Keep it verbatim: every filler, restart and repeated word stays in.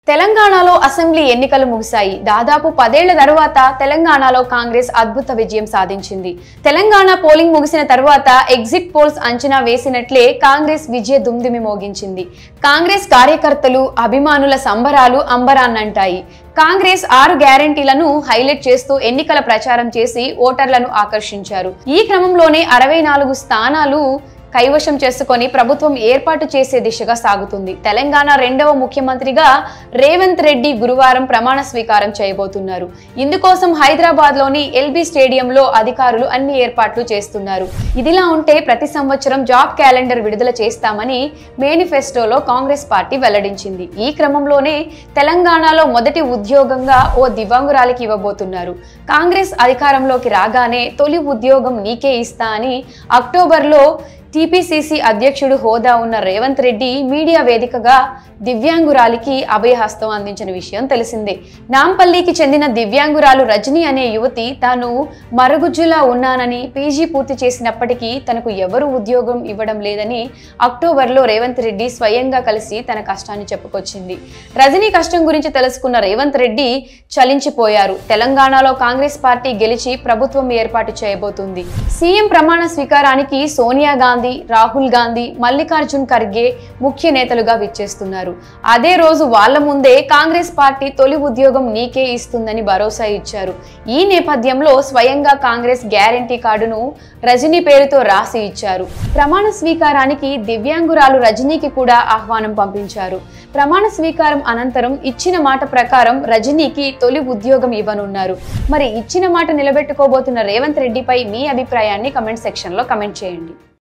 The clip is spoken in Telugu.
తెలంగాణలో అసెంబ్లీ ఎన్నికలు ముగిశాయి. దాదాపు పదేళ్ల తరువాత తెలంగాణలో కాంగ్రెస్ అద్భుత విజయం సాధించింది. తెలంగాణ పోలింగ్ ముగిసిన తరువాత ఎగ్జిట్ పోల్స్ అంచనా వేసినట్లే కాంగ్రెస్ విజయ దుమ్దుమి మోగించింది. కాంగ్రెస్ కార్యకర్తలు, అభిమానుల సంబరాలు అంబరాన్నంటాయి. కాంగ్రెస్ ఆరు గ్యారంటీలను హైలైట్ చేస్తూ ఎన్నికల ప్రచారం చేసి ఓటర్లను ఆకర్షించారు. ఈ క్రమంలోనే అరవై నాలుగు స్థానాలు కైవశం చేసుకొని ప్రభుత్వం ఏర్పాటు చేసే దిశగా సాగుతుంది. తెలంగాణ రెండవ ముఖ్యమంత్రిగా రేవంత్ రెడ్డి గురువారం ప్రమాణ స్వీకారం చేయబోతున్నారు. ఇందుకోసం హైదరాబాద్ లోని ఎల్బీ స్టేడియంలో అధికారులు అన్ని ఏర్పాట్లు చేస్తున్నారు. ఇదిలా ఉంటే ప్రతి సంవత్సరం జాబ్ క్యాలెండర్ విడుదల చేస్తామని మేనిఫెస్టోలో కాంగ్రెస్ పార్టీ వెల్లడించింది. ఈ క్రమంలోనే తెలంగాణలో మొదటి ఉద్యోగంగా ఓ దివ్యాంగురాలికి ఇవ్వబోతున్నారు. కాంగ్రెస్ అధికారంలోకి రాగానే తొలి ఉద్యోగం నీకే ఇస్తా అని అక్టోబర్లో టీపీసీసీ అధ్యక్షుడు హోదా ఉన్న రేవంత్ రెడ్డి మీడియా వేదికగా దివ్యాంగురాలికి అభయహస్తం అందించిన విషయం తెలిసిందే. నాంపల్లికి చెందిన దివ్యాంగురాలు రజని అనే యువతి తాను మరుగుజ్జులా ఉన్నానని, పీజీ పూర్తి చేసినప్పటికీ తనకు ఎవరు ఉద్యోగం ఇవ్వడం లేదని అక్టోబర్లో రేవంత్ రెడ్డి స్వయంగా కలిసి తన కష్టాన్ని చెప్పుకొచ్చింది. రజనీ కష్టం గురించి తెలుసుకున్న రేవంత్ రెడ్డి చలించిపోయారు. తెలంగాణలో కాంగ్రెస్ పార్టీ గెలిచి ప్రభుత్వం ఏర్పాటు చేయబోతుంది. సీఎం ప్రమాణ స్వీకారానికి సోనియా గాంధీ, రాహుల్ గాంధీ, మల్లికార్జున్ ఖర్గే ముఖ్య నేతలుగా విచ్చేస్తున్నారు. అదే రోజు వాళ్ల ముందే కాంగ్రెస్ పార్టీ తొలి ఉద్యోగం నీకే ఇస్తుందని భరోసా ఇచ్చారు. ఈ నేపథ్యంలో స్వయంగా కాంగ్రెస్ గ్యారంటీ కార్డును రజనీ పేరుతో రాసి ఇచ్చారు. ప్రమాణ స్వీకారానికి దివ్యాంగురాలు రజనీకి కూడా ఆహ్వానం పంపించారు. ప్రమాణ స్వీకారం అనంతరం ఇచ్చిన మాట ప్రకారం రజనీకి తొలి ఉద్యోగం ఇవ్వనున్నారు. మరి ఇచ్చిన మాట నిలబెట్టుకోబోతున్న రేవంత్ రెడ్డిపై మీ అభిప్రాయాన్ని కమెంట్ సెక్షన్ లో కమెంట్ చేయండి.